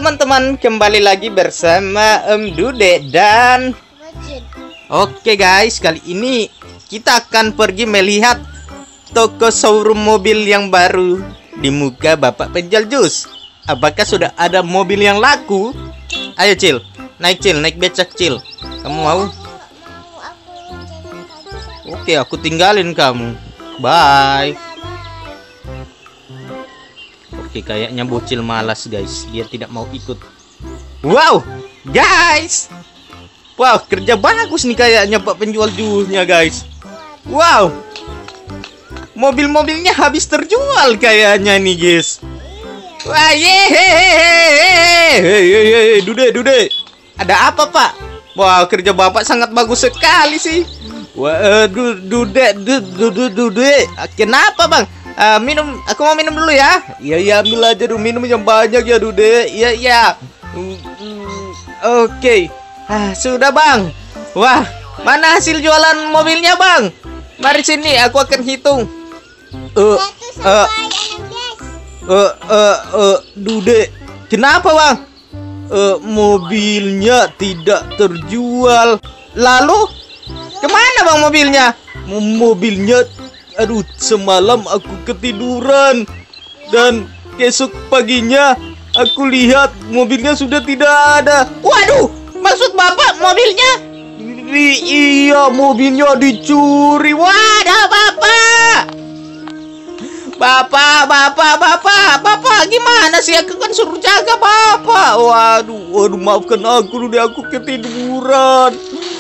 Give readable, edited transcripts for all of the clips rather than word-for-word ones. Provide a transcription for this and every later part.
teman-teman, kembali lagi bersama Om Dude dan Oke guys, kali ini kita akan pergi melihat toko showroom mobil yang baru di muka Bapak penjual jus. Apakah sudah ada mobil yang laku? Ayo Cil, naik becak Cil. Kamu mau? Oke, aku tinggalin kamu. Bye. Oke, kayaknya bocil malas guys, dia tidak mau ikut. Wow guys, wow, kerja bagus nih kayaknya Pak penjual jusnya guys. Wow, mobil-mobilnya habis terjual kayaknya nih guys. Wah, yehehehe, Dude, ada apa Pak? Wow, kerja Bapak sangat bagus sekali sih. Wah, Dude, kenapa Bang? Aku mau minum dulu ya. Iya, ambil aja dulu, minum yang banyak ya Dude. Iya. Oke. Sudah Bang. Wah, mana hasil jualan mobilnya Bang? Mari sini, aku akan hitung. Dude, kenapa Bang? Mobilnya tidak terjual. Lalu kemana Bang mobilnya? Mobilnya, aduh, semalam aku ketiduran dan besok paginya aku lihat mobilnya sudah tidak ada. Waduh, maksud Bapak mobilnya? Iya, mobilnya dicuri. Wadah, Bapak, gimana sih? Aku kan suruh jaga Bapak. Waduh, maafkan aku, udah aku ketiduran.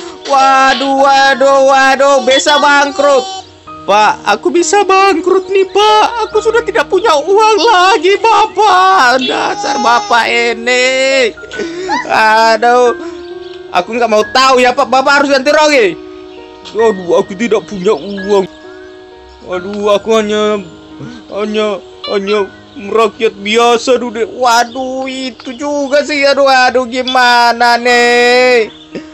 Waduh, bisa bangkrut. Pak, aku bisa bangkrut nih Pak. Aku sudah tidak punya uang lagi Bapak. Dasar Bapak ini. Aduh, aku nggak mau tahu ya Pak. Bapak harus ganti rugi. Aduh, aku tidak punya uang. Aduh, aku hanya merakyat biasa Dude. Waduh, itu juga sih. Aduh, gimana nih?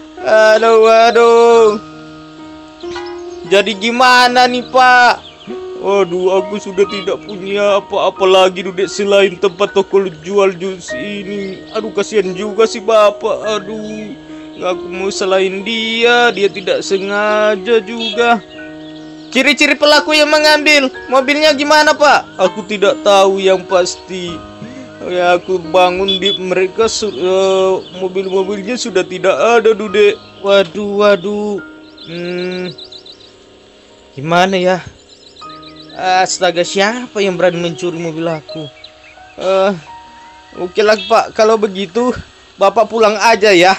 Aduh. Jadi gimana nih Pak? Waduh, aku sudah tidak punya apa-apa lagi Dude selain tempat toko jual jus ini. Aduh, kasihan juga sih Bapak. Aduh, aku mau selain dia tidak sengaja juga. Ciri-ciri pelaku yang mengambil mobilnya gimana Pak? Aku tidak tahu yang pasti. Ya, aku bangun di mereka mobil-mobilnya sudah tidak ada Dude. Waduh. Gimana ya? Astaga, siapa yang berani mencuri mobil aku? Oke lah Pak, kalau begitu Bapak pulang aja ya.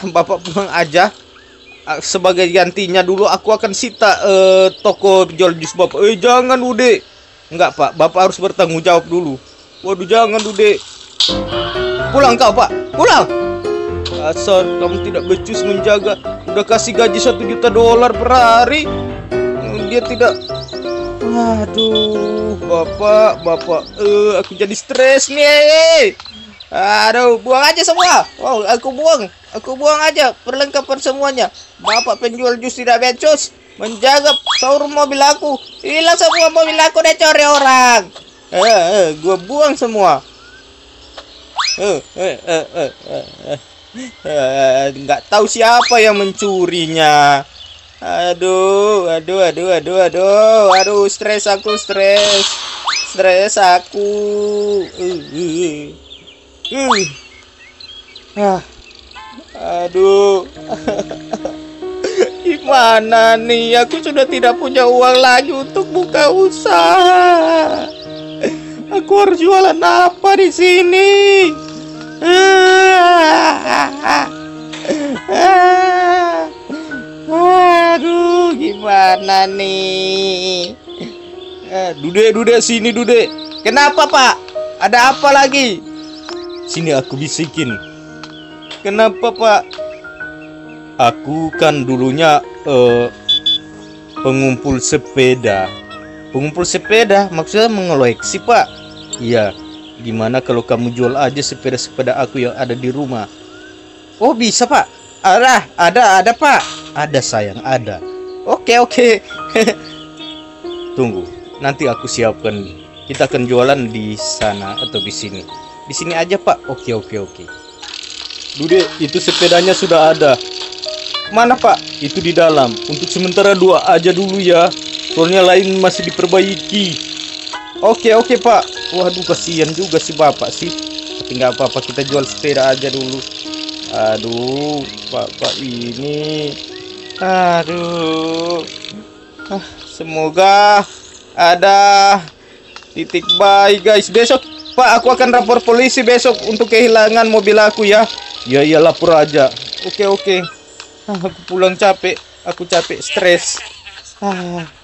Sebagai gantinya dulu aku akan sita toko jual jus Bapak. Jangan Dude. Enggak Pak, Bapak harus bertanggung jawab dulu. Waduh, jangan Dude. Pulang kau Pak, pulang. Asal kamu tidak becus menjaga. Udah kasih gaji $1 juta per hari, dia tidak. Waduh, Bapak, aku jadi stres nih. Aduh, buang aja semua. Wow, aku buang aja perlengkapan semuanya. Bapak penjual jus tidak becus menjaga showroom mobil aku. Hilang semua mobil aku dicuri orang. Gua buang semua. Nggak tahu siapa yang mencurinya. Aduh, stres aku. Aduh. Gimana nih? Aku sudah tidak punya uang lagi untuk buka usaha. Aku harus jualan apa di sini? Aduh, gimana nih? Dude, sini Dude. Kenapa Pak? Ada apa lagi? Sini aku bisikin. Kenapa Pak? Aku kan dulunya pengumpul sepeda. Maksudnya mengoleksi Pak. Iya. Gimana kalau kamu jual aja sepeda-sepeda aku yang ada di rumah? Oh, bisa Pak. Ada Pak. Ada sayang, ada. Oke. Tunggu, nanti aku siapkan. Kita akan jualan di sana atau di sini. Di sini aja Pak. Oke. Dude, itu sepedanya sudah ada. Mana Pak? Itu di dalam. Untuk sementara 2 aja dulu ya. Soalnya lain masih diperbaiki. Oke Pak. Waduh, kasihan juga si bapak sih. Tapi nggak apa-apa, kita jual sepeda aja dulu. Aduh, bapak ini. Aduh. Semoga ada titik baik guys. Besok Pak, aku akan lapor polisi besok untuk kehilangan mobil aku ya. Ya lapor aja. Oke. Aku pulang capek. Aku capek, stres.